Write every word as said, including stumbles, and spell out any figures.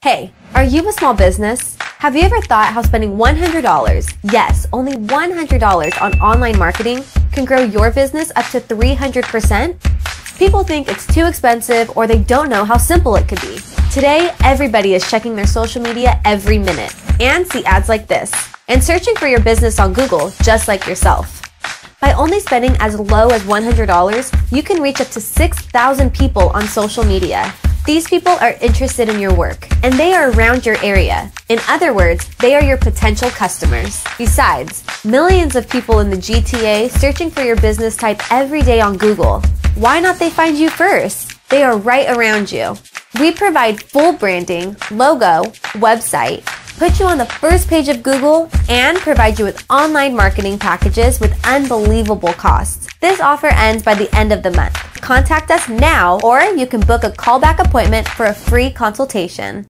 Hey, are you a small business? Have you ever thought how spending one hundred dollars, yes, only one hundred dollars on online marketing can grow your business up to three hundred percent? People think it's too expensive or they don't know how simple it could be. Today, everybody is checking their social media every minute and see ads like this and searching for your business on Google just like yourself. By only spending as low as one hundred dollars, you can reach up to six thousand people on social media. These people are interested in your work, and they are around your area. In other words, they are your potential customers. Besides, millions of people in the G T A searching for your business type every day on Google. Why not they find you first? They are right around you. We provide full branding, logo, website, put you on the first page of Google, and provide you with online marketing packages with unbelievable costs. This offer ends by the end of the month. Contact us now, or you can book a callback appointment for a free consultation.